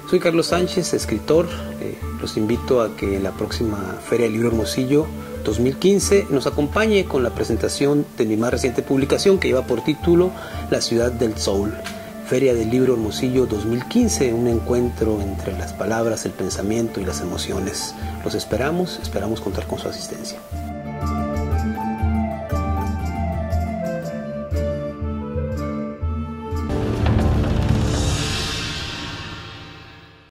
Soy Carlos Sánchez, escritor. Los invito a que en la próxima Feria del Libro Hermosillo 2015 nos acompañe con la presentación de mi más reciente publicación que lleva por título La Ciudad del Soul. Feria del Libro Hermosillo 2015, un encuentro entre las palabras, el pensamiento y las emociones. Los esperamos contar con su asistencia.